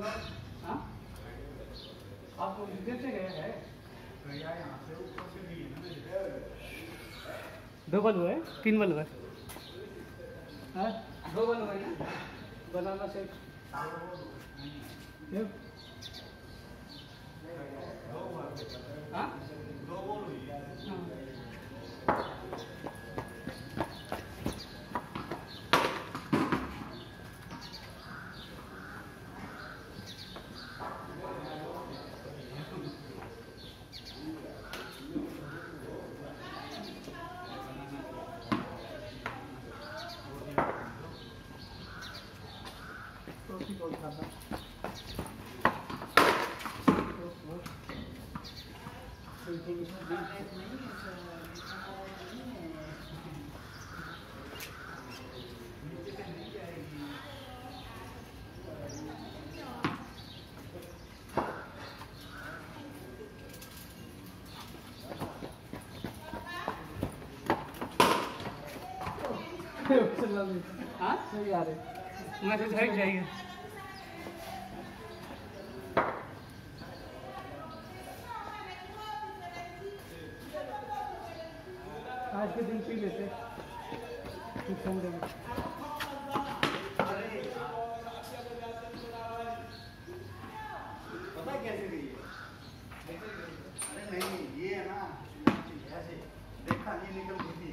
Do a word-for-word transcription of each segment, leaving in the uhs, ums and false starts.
हाँ आप इधर से गए हैं दो बल्ब है तीन बल्ब है हाँ दो बल्ब है ना बनाना से हाँ हाँ सही आ रहे मैसेज हट जाएगा आज के दिन पी लेते फिर फोन देंगे पता कैसे गई है अरे नहीं ये है ना ऐसे देखा नहीं निकल गई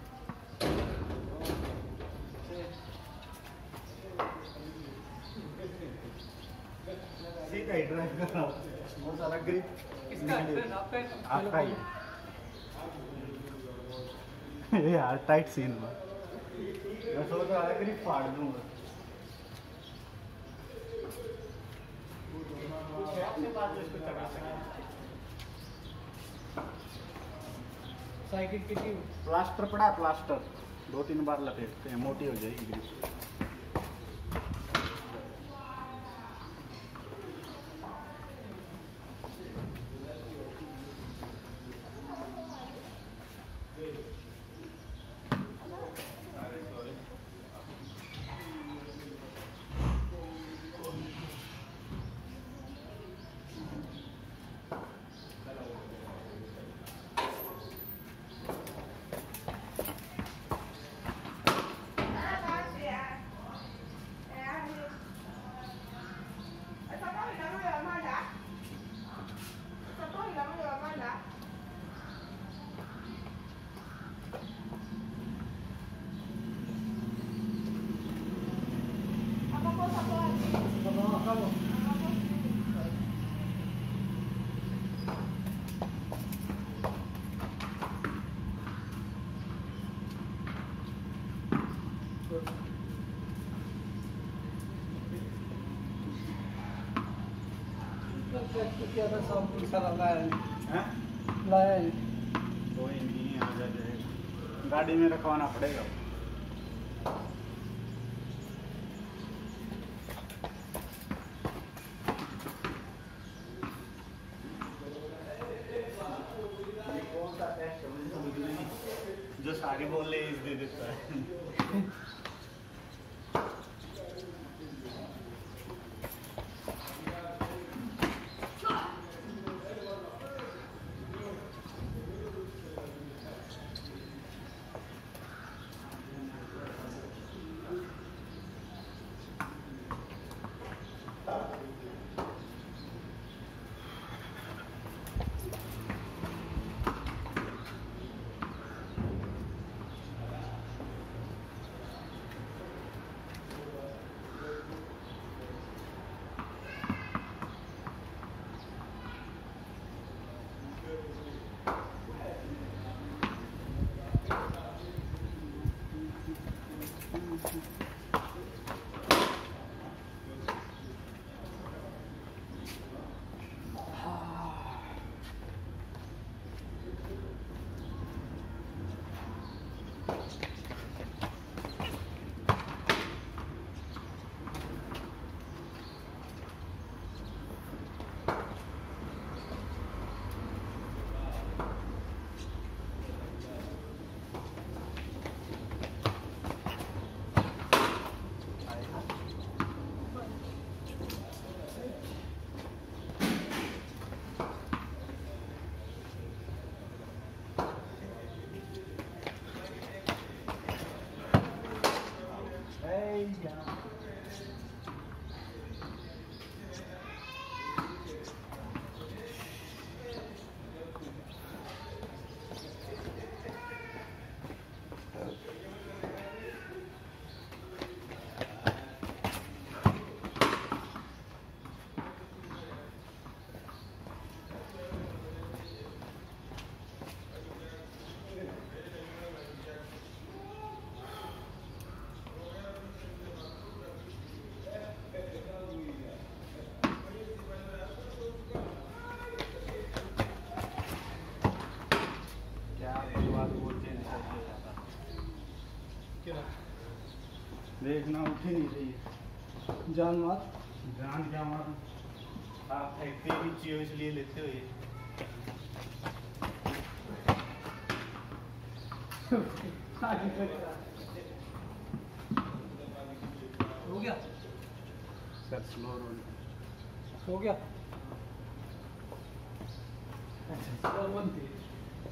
सीधा ही ड्राइव कर रहा हूँ बहुत सारा ग्रिप इसका आपका ही ये यार टाइट सीन हुआ मैं सोच रहा था ग्रिप फाड़ दूंगा अपने पास जो इसको चढ़ा सके साइकिल की प्लास्टर पड़ा है प्लास्टर दो तीन बार लपेटते हैं मोटी हो जाएगी ग्रिप क्या था सब सारा लाया है लाया है कोई नहीं आ जाएगा गाड़ी में रखवाना पड़ेगा ये कौन सा टेस्ट है मुझे समझ नहीं जो सारी बोल ले दे देता है भेजना उठ ही नहीं रही है। जान मार जान क्या मार, आप फेंकते भी चाहिए इसलिए लेते हो ये। हो गया सर स्लो रोल हो गया। अच्छा चलो बनती है।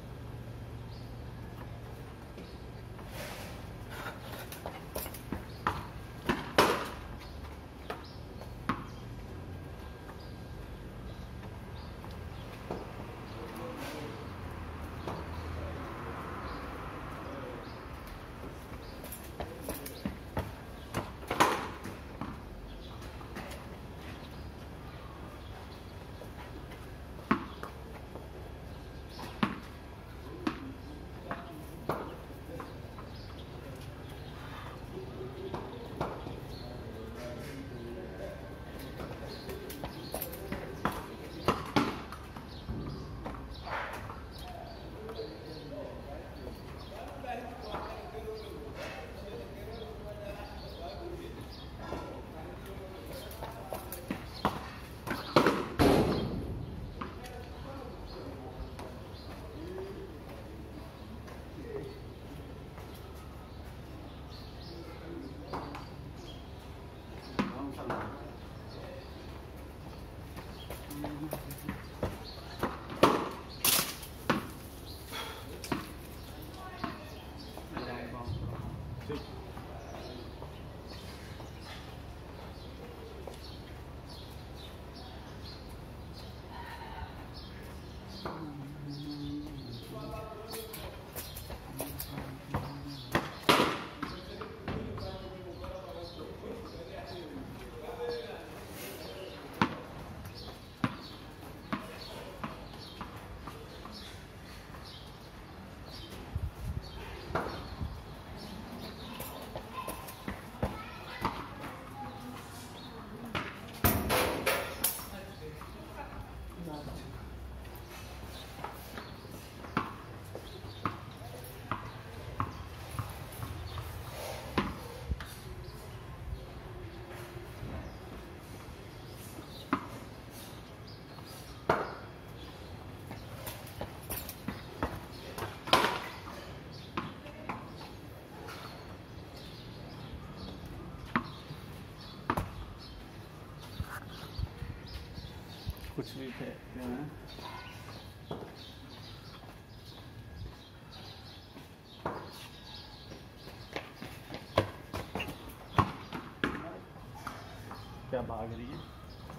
कुछ भी फेंकते हैं। क्या भाग रही है?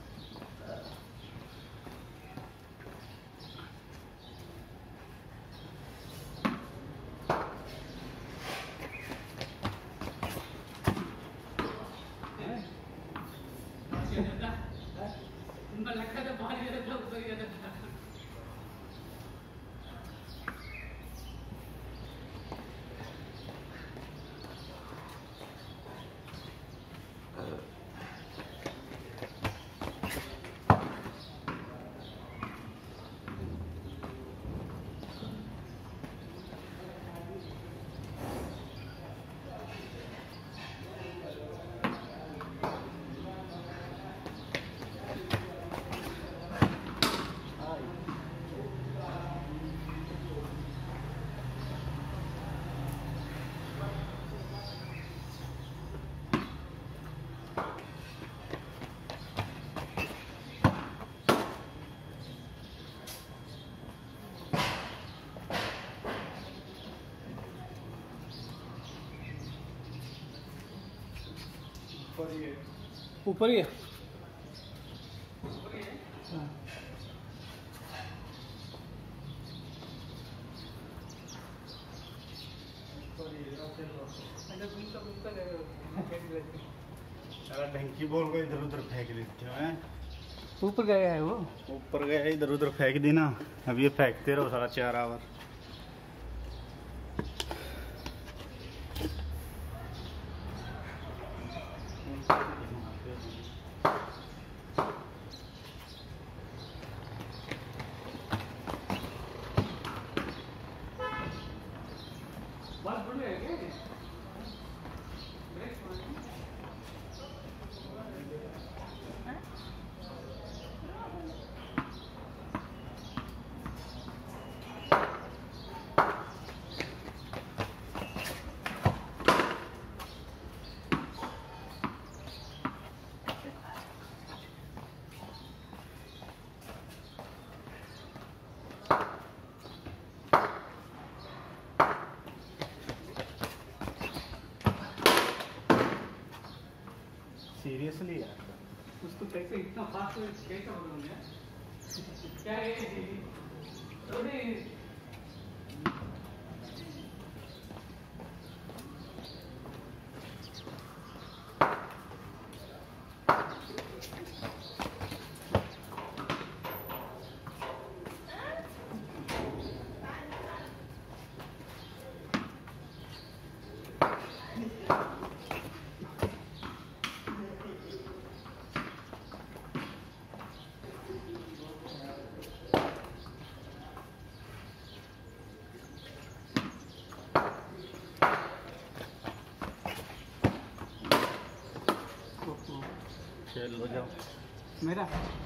ऊपर ही है। ढंकी बोल को इधर उधर फेंक देते हो हैं। ऊपर गया है वो, ऊपर गया इधर उधर फेंक दी ना। अब ये फेंकते रहो सारा चार आवर। बात बढ़ गया क्या? सीरियसली यार उसको कैसे इतना फास्ट कैसे हो गया क्या है थोड़ी चल हो जाओ मेरा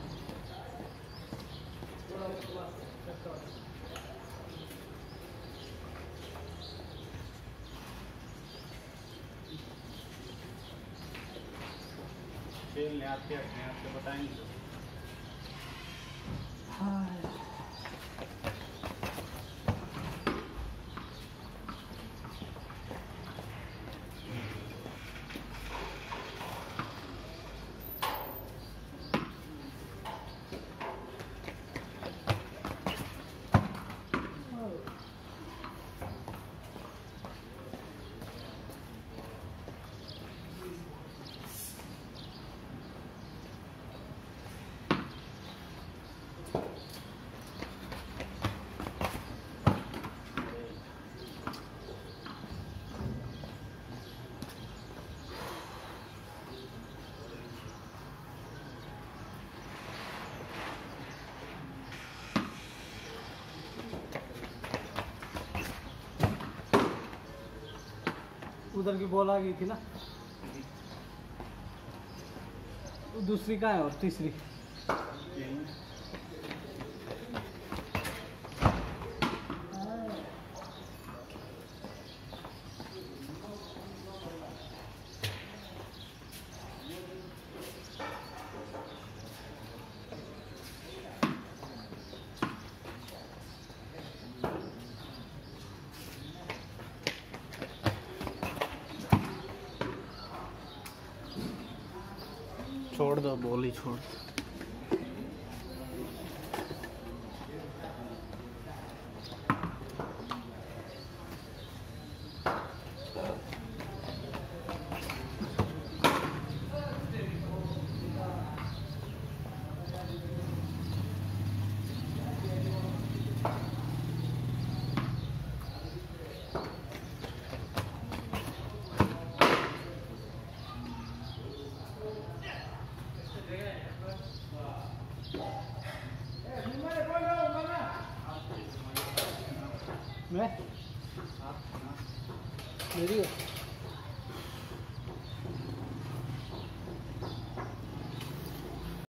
खेलने आपके अपने आप से बताएंगे। उधर की बॉल आ गई थी ना, दूसरी कहाँ है और तीसरी छोड़ दो, बॉल ही छोड़। मैं मेरी